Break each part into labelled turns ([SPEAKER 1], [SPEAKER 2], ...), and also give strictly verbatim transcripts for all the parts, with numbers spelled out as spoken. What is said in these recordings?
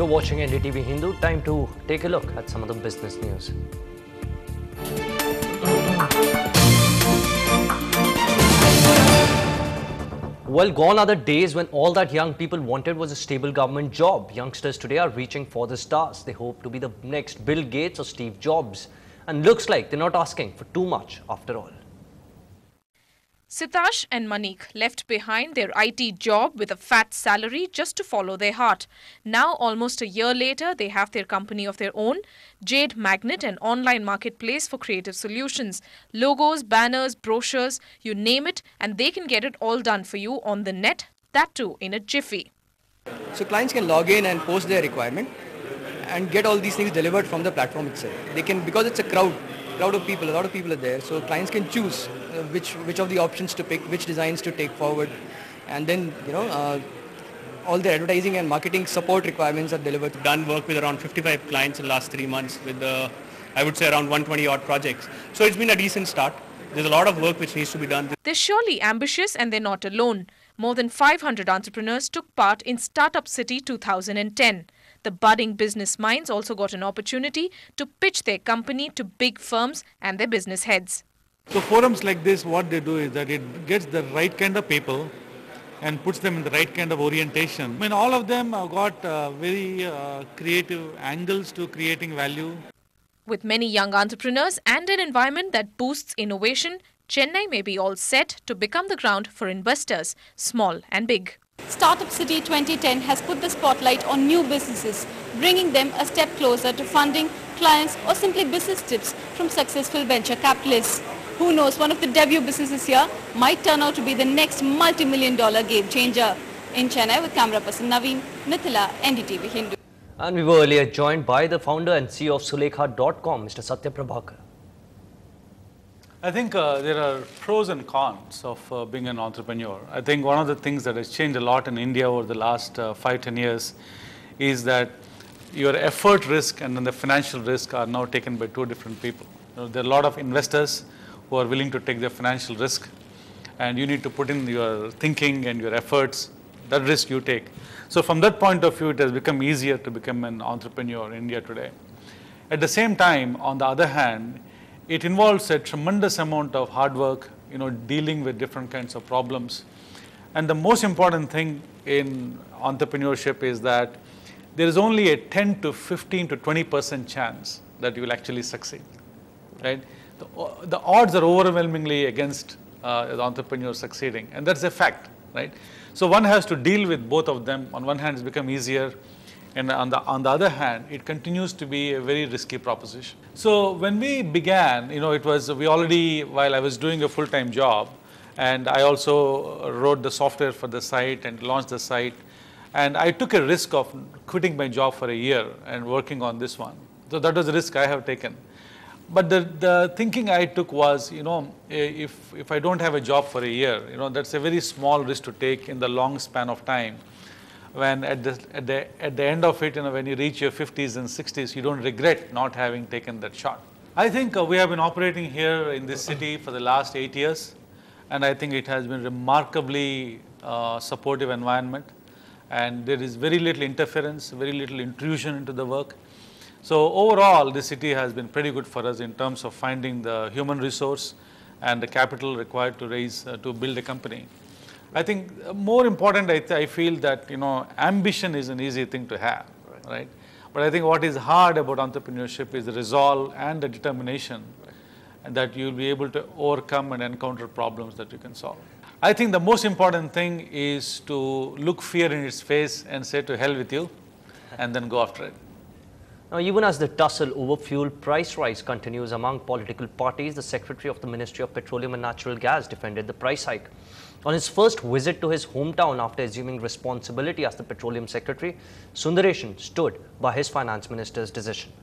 [SPEAKER 1] You're watching N D T V Hindu. Time to take a look at some of the business news. Well, gone are the days when all that young people wanted was a stable government job. Youngsters today are reaching for the stars. They hope to be the next Bill Gates or Steve Jobs. And looks like they're not asking for too much after all.
[SPEAKER 2] Sitash and Manik left behind their I T job with a fat salary just to follow their heart. Now, almost a year later, they have their company of their own, Jade Magnet, an online marketplace for creative solutions. Logos, banners, brochures, you name it, and they can get it all done for you on the net, that too in a jiffy.
[SPEAKER 3] So clients can log in and post their requirement and get all these things delivered from the platform itself. They can, because it's a crowd, crowd of people, a lot of people are there, so clients can choose uh, which which of the options to pick, which designs to take forward, and then you know uh, all the advertising and marketing support requirements are delivered.
[SPEAKER 4] Done work with around fifty-five clients in the last three months with the, I would say around one hundred twenty odd projects. So it's been a decent start. There's a lot of work which needs to be done.
[SPEAKER 2] They're surely ambitious and they're not alone. More than five hundred entrepreneurs took part in Startup City two thousand ten. The budding business minds also got an opportunity to pitch their company to big firms and their business heads.
[SPEAKER 5] So forums like this, what they do is that it gets the right kind of people and puts them in the right kind of orientation. I mean, all of them have got uh, very uh, creative angles to creating value.
[SPEAKER 2] With many young entrepreneurs and an environment that boosts innovation, Chennai may be all set to become the ground for investors, small and big.
[SPEAKER 6] Startup City twenty ten has put the spotlight on new businesses, bringing them a step closer to funding, clients or simply business tips from successful venture capitalists. Who knows, one of the debut businesses here might turn out to be the next multi-million dollar game changer. In Chennai with camera person Naveen, Mithila, N D T V Hindu.
[SPEAKER 1] And we were earlier joined by the founder and C E O of Sulekha dot com, Mister Satya Prabhakar.
[SPEAKER 5] I think uh, there are pros and cons of uh, being an entrepreneur. I think one of the things that has changed a lot in India over the last uh, five, ten years is that your effort risk and then the financial risk are now taken by two different people. You know, there are a lot of investors who are willing to take their financial risk, and you need to put in your thinking and your efforts, that risk you take. So from that point of view, it has become easier to become an entrepreneur in India today. At the same time, on the other hand, it involves a tremendous amount of hard work, you know, dealing with different kinds of problems. And the most important thing in entrepreneurship is that there is only a ten to fifteen to twenty percent chance that you will actually succeed, right? The, the odds are overwhelmingly against uh, the entrepreneur succeeding, and that's a fact, right? So one has to deal with both of them. On one hand, it's become easier, and on the, on the other hand, it continues to be a very risky proposition. So when we began, you know, it was, we already, while I was doing a full-time job, and I also wrote the software for the site and launched the site, and I took a risk of quitting my job for a year and working on this one. So that was a risk I have taken. But the, the thinking I took was, you know, if, if I don't have a job for a year, you know, that's a very small risk to take in the long span of time. When at the, at the, at the end of it, you know, when you reach your fifties and sixties, you don't regret not having taken that shot. I think uh, we have been operating here in this city for the last eight years, and I think it has been remarkably uh, supportive environment, and there is very little interference, very little intrusion into the work. So overall, the city has been pretty good for us in terms of finding the human resource and the capital required to raise, uh, to build a company. I think more important, I, th I feel that, you know, ambition is an easy thing to have, right? But I think what is hard about entrepreneurship is the resolve and the determination, and that you'll be able to overcome and encounter problems that you can solve. I think the most important thing is to look fear in its face and say to hell with you, and then go after it.
[SPEAKER 1] Now, even as the tussle over fuel price rise continues among political parties, the Secretary of the Ministry of Petroleum and Natural Gas defended the price hike. On his first visit to his hometown after assuming responsibility as the Petroleum Secretary, Sundaresan stood by his Finance Minister's decision.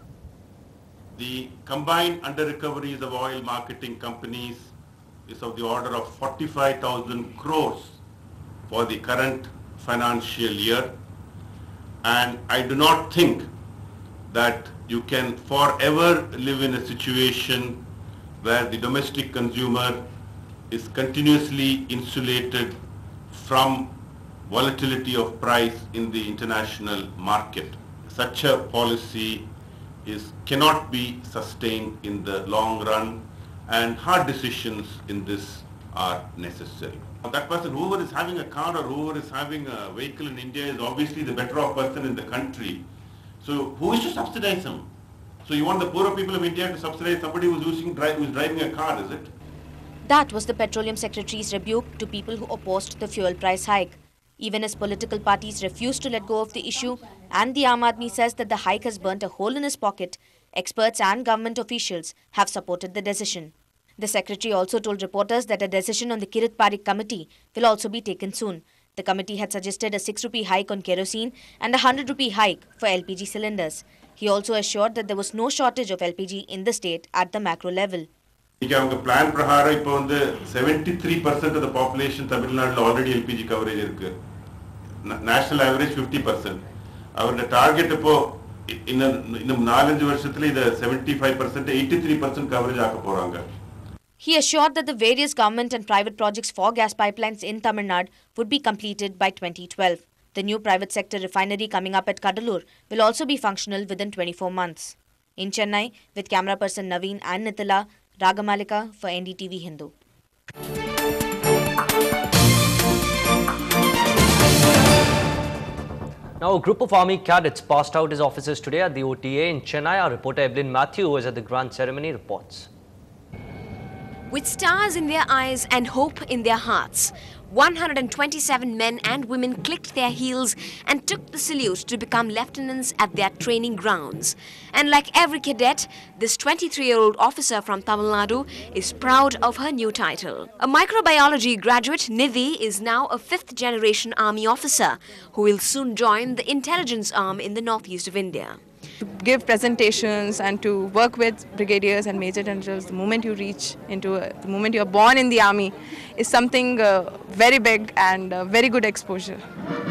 [SPEAKER 7] The combined under-recoveries of oil marketing companies is of the order of forty-five thousand crores for the current financial year, and I do not think that you can forever live in a situation where the domestic consumer is continuously insulated from volatility of price in the international market. such a policy is cannot be sustained in the long run, and hard decisions in this are necessary. That person, whoever is having a car or whoever is having a vehicle in India, is obviously the better off person in the country. So who is to subsidize him? So you want the poorer people of India to subsidize somebody who's using who is driving a car, is it?
[SPEAKER 8] That was the Petroleum Secretary's rebuke to people who opposed the fuel price hike. Even as political parties refuse to let go of the issue, and the Aam Aadmi says that the hike has burnt a hole in his pocket, experts and government officials have supported the decision. The Secretary also told reporters that a decision on the Kirit Parikh committee will also be taken soon. The committee had suggested a six rupee hike on kerosene and a one hundred rupee hike for L P G cylinders. He also assured that there was no shortage of L P G in the state at the macro level.
[SPEAKER 7] The plan prahara seventy-three percent of the population Tamil Nadu already L P G coverage irukku. National average fifty percent. Our target in a in a seventy-five percent, eighty-three percent coverage aaka poranga.
[SPEAKER 8] He assured that the various government and private projects for gas pipelines in Tamil Nadu would be completed by twenty twelve. The new private sector refinery coming up at Kadalur will also be functional within twenty-four months. In Chennai, with camera person Naveen and Nitila, Ragamalika for N D T V Hindu.
[SPEAKER 1] Now, a group of army cadets passed out as officers today at the O T A in Chennai. Our reporter Evelyn Matthew was at the grand ceremony, reports.
[SPEAKER 9] With stars in their eyes and hope in their hearts, one hundred twenty-seven men and women clicked their heels and took the salute to become lieutenants at their training grounds. And like every cadet, this twenty-three-year-old officer from Tamil Nadu is proud of her new title. A microbiology graduate, Nidhi is now a fifth-generation army officer who will soon join the intelligence arm in the northeast of India.
[SPEAKER 10] To give presentations and to work with brigadiers and major generals the moment you reach into, a, the moment you are born in the army is something uh, very big and uh, very good exposure.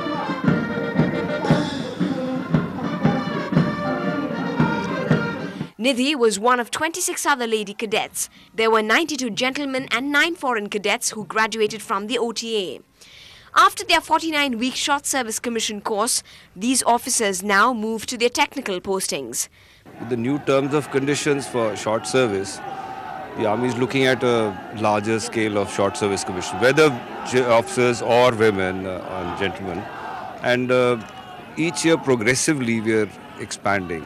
[SPEAKER 9] Nidhi was one of twenty-six other lady cadets. There were ninety-two gentlemen and nine foreign cadets who graduated from the O T A. After their forty-nine week short service commission course, these officers now move to their technical postings.
[SPEAKER 11] With the new terms of conditions for short service, the Army is looking at a larger scale of short service commission, whether officers or women uh, and gentlemen. And uh, each year progressively we are expanding.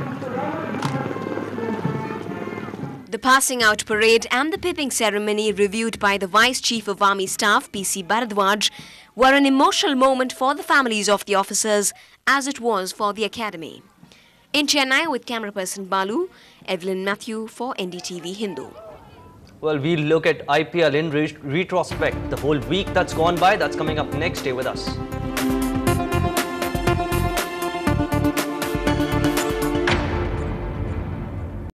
[SPEAKER 9] The passing out parade and the pipping ceremony, reviewed by the Vice Chief of Army Staff, P C Bharadwaj, were an emotional moment for the families of the officers, as it was for the academy. In Chennai, with camera person Balu, Evelyn Matthew for N D T V Hindu.
[SPEAKER 1] Well, we'll look at I P L in re retrospect. The whole week that's gone by, that's coming up next. Stay with us.